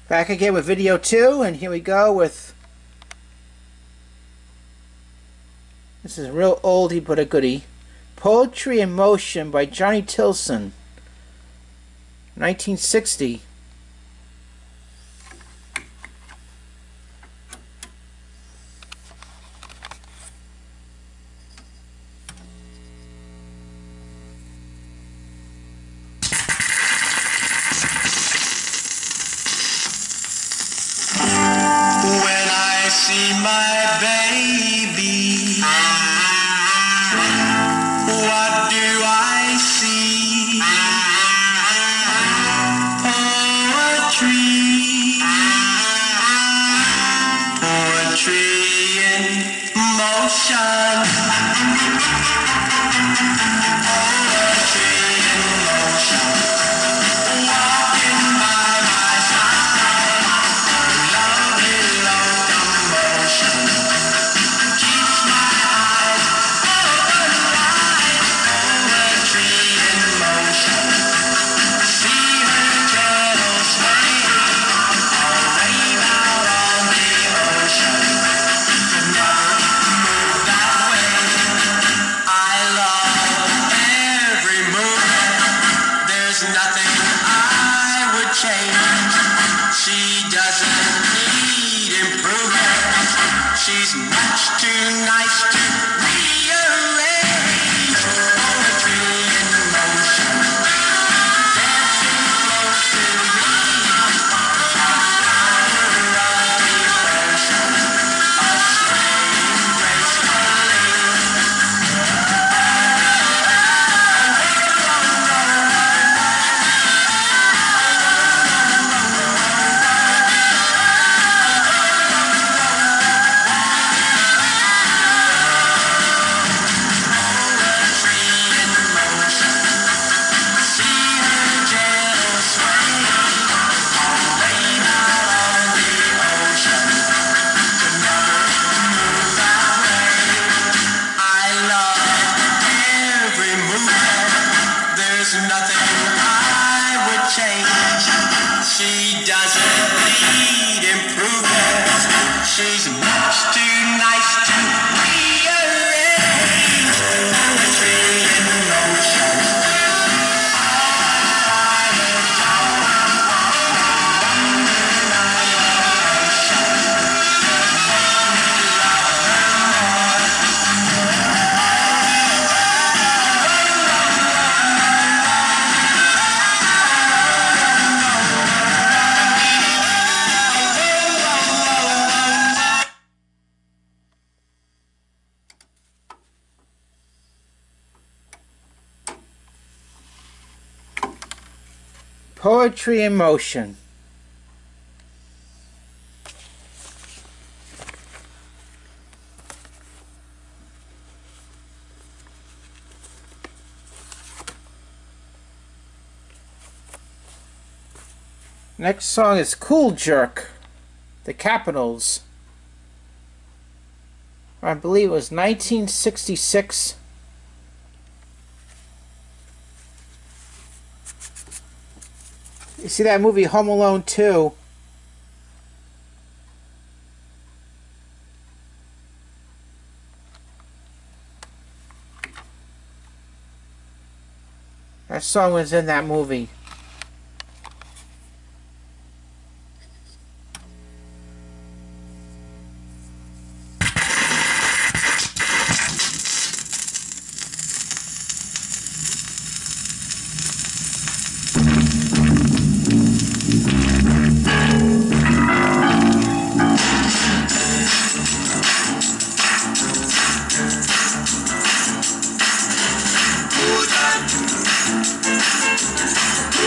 Back again with video 2, and here we go with... This is a real oldie but a goodie. Poetry in Motion by Johnny Tilson. 1960. My baby, what do I see? Poetry in motion. Poetry in motion. Walking by my side, lovely locomotion keeps my eyes open wide. Poetry in motion. See her gentle sway, I'll rave out on the ocean. Never move that way. I love every movement. There's nothing I would change. She doesn't need improvement. She's much too nice to rearrange. Poetry in motion, dancing close to me. Power of devotion, a swaying gracefully. Nothing I would change. She doesn't need improvement. She's much too nice to rearrange. Poetry in motion. Poetry in Motion. Next song is Cool Jerk, The Capitals. I believe it was 1966. You see that movie Home Alone 2? That song was in that movie. Poetry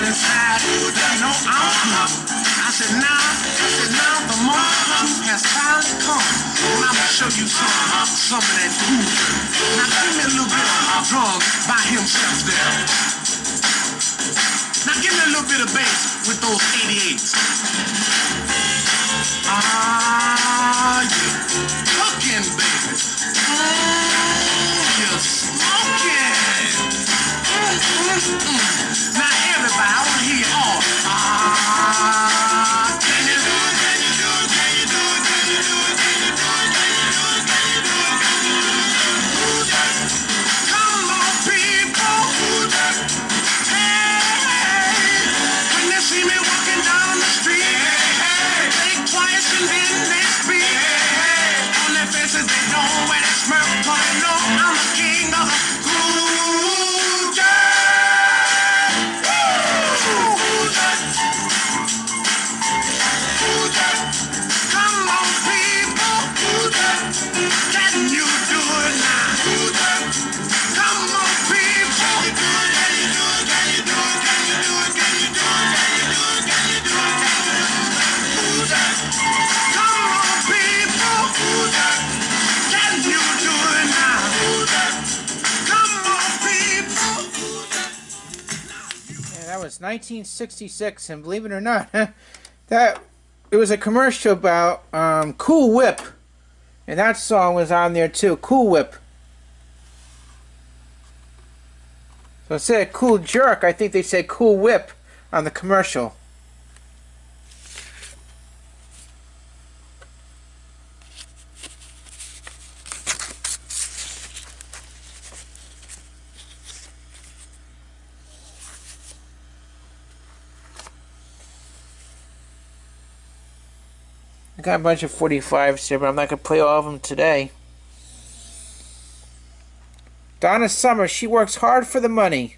inside. You know I'm cool. I said now the moment has finally come, and I'ma show you some of that cool shit. Now give me a little bit of drum by himself there. Now give me a little bit of bass with those 88s. Ah, yeah. Cooking, baby. You're smoking. Now everybody, I want to hear you all. Ah, can you do it? Can you do it? Can you do it? Can you do it? Can you do it? Can you do it? Can you do it? Can you do it? Come on, people. Hey, when they see me walking down the street, think twice and then they speak. On their faces they know where they smirk, 'cause they know I'm the king of the cool jazz. Cool jazz. Cool jazz. Come on, people. Cool jazz. Can you do it now? Cool jazz. Come on, people. Can you do it? Can you do it? Can you do it? Can you do it? Can you do it? Can you do it? Can you do it? Cool jazz. Come on, people. Cool jazz. Can you do it now? Cool jazz. Come on, people. Yeah, that was 1966, and believe it or not, that it was a commercial about Cool Whip, and that song was on there too. Cool Whip. So instead of Cool Jerk, I think they said Cool Whip on the commercial. I got a bunch of 45s here, but I'm not going to play all of them today. Donna Summer, she works hard for the money.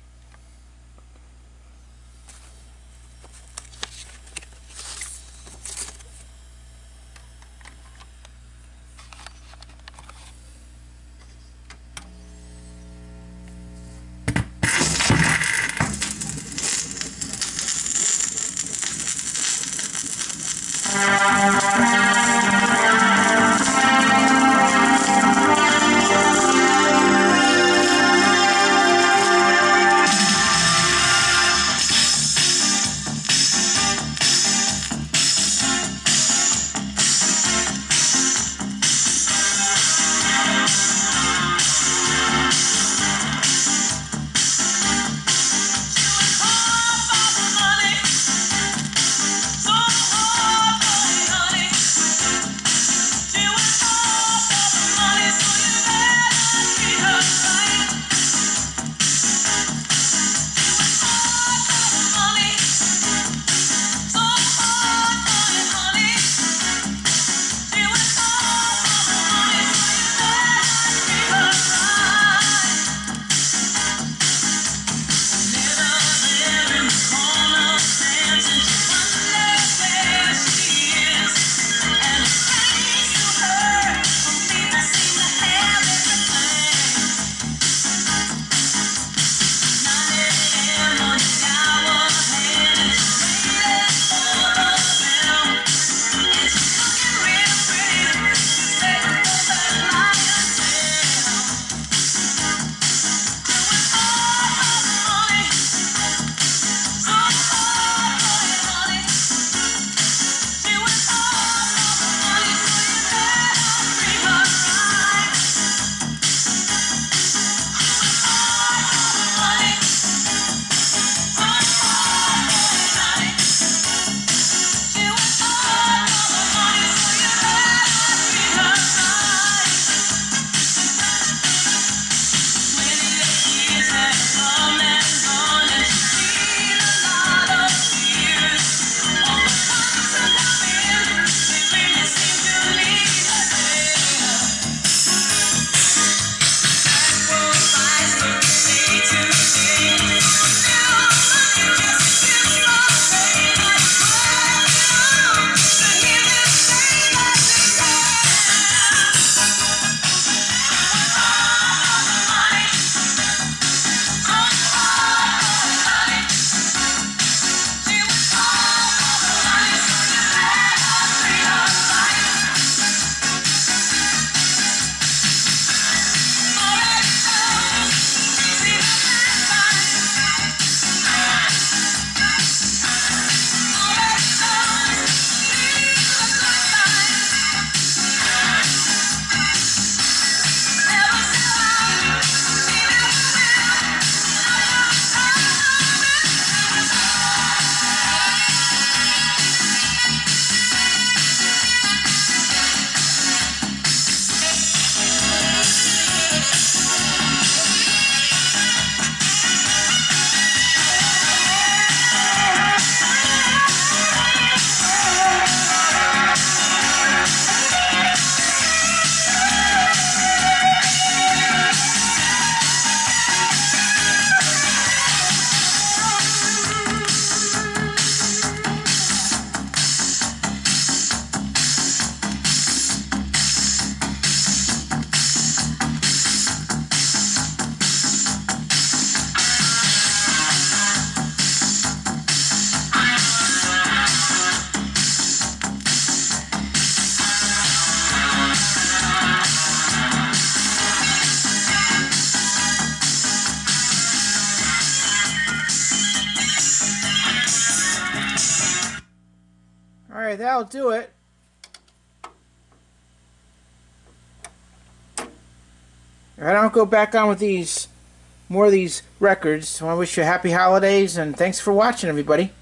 Alright, that'll do it. Alright, I'll go back on with more of these records. I want to wish you happy holidays, and thanks for watching, everybody.